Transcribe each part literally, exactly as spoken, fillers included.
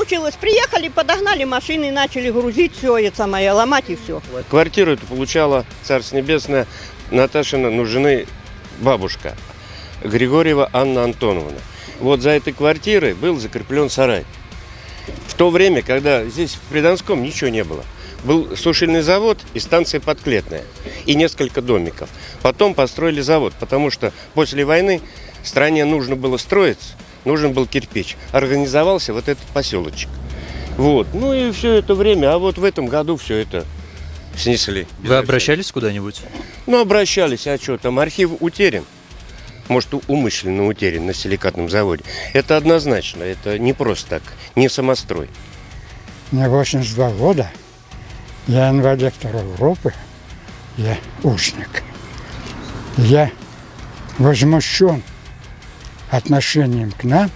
получилось? Приехали, подогнали машины, начали грузить все это самое, ломать и все. Квартиру эту получала, Царство Небесное, Наташина, ну, жены бабушка Григорьева Анна Антоновна. Вот за этой квартирой был закреплен сарай. В то время, когда здесь в Придонском ничего не было. Был сушильный завод и станция Подклетная. И несколько домиков. Потом построили завод, потому что после войны стране нужно было строиться, нужен был кирпич. Организовался вот этот поселочек. Вот. Ну и все это время, а вот в этом году все это снесли. Вы обращались куда-нибудь? Ну, обращались, а что, там архив утерян. Может, умышленно утерян на силикатном заводе. Это однозначно, это не просто так, не самострой. Мне восемьдесят два года, я инвалид второй группы, я узник. Я возмущен отношением к нам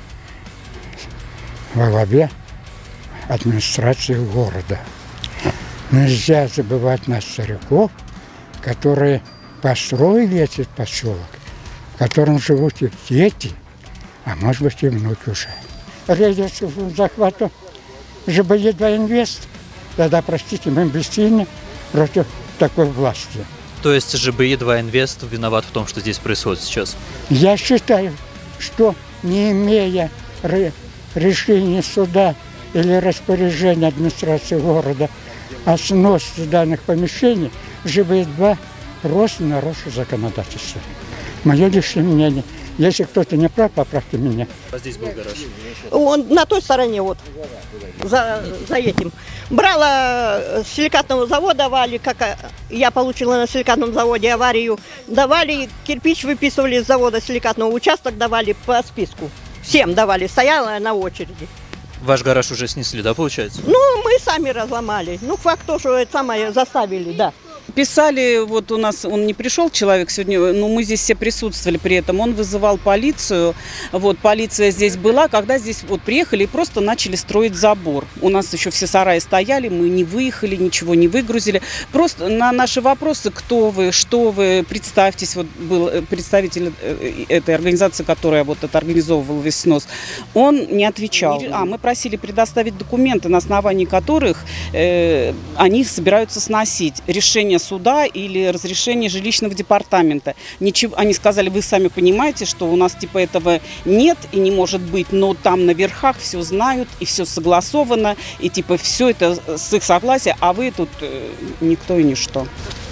во главе администрации города. Нельзя забывать нас, стариков, которые построили этот поселок, в котором живут их дети, а может быть и внуки уже. Рейдерс захвату ЖБЕ-два Инвест, тогда, простите, мы бессильны против такой власти. То есть ЖБЕ-два Инвест виноват в том, что здесь происходит сейчас? Я считаю, что не имея решения суда или распоряжения администрации города о сносе данных помещений, ЖБЕ-два просто нарушил законодательство. Мое личное мнение. Если кто-то не прав, поправьте меня. А здесь был гараж? Он на той стороне, вот, за, за этим. Брала с силикатного завода, давали, как я получила на силикатном заводе аварию, давали, кирпич выписывали с завода силикатного, участок давали по списку. Всем давали, стояла на очереди. Ваш гараж уже снесли, да, получается? Ну, мы сами разломали. Ну, факт то, что это самое заставили, да. Писали, вот у нас, он не пришел человек сегодня, но мы здесь все присутствовали при этом, он вызывал полицию, вот, полиция здесь была, когда здесь вот приехали и просто начали строить забор. У нас еще все сараи стояли, мы не выехали, ничего не выгрузили. Просто на наши вопросы, кто вы, что вы, представьтесь, вот был представитель этой организации, которая вот это организовывала весь снос, он не отвечал. А мы просили предоставить документы, на основании которых э, они собираются сносить. Решение суда или разрешение жилищного департамента. Ничего, они сказали, вы сами понимаете, что у нас типа этого нет и не может быть, но там на верхах все знают и все согласовано, и типа все это с их согласия, а вы тут э, никто и ничто.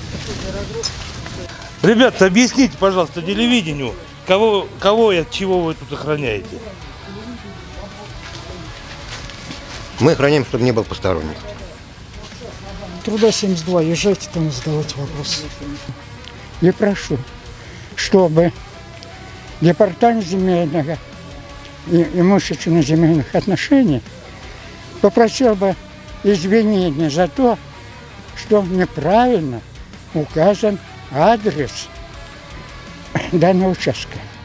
Ребята, объясните, пожалуйста, телевидению, кого, кого и от чего вы тут охраняете? Мы охраняем, чтобы не был посторонних. Труда семьдесят два, езжайте там задавать вопросы. Я прошу, чтобы департамент земельного и имущественно-земельных отношений попросил бы извинения за то, что неправильно указан адрес данного участка.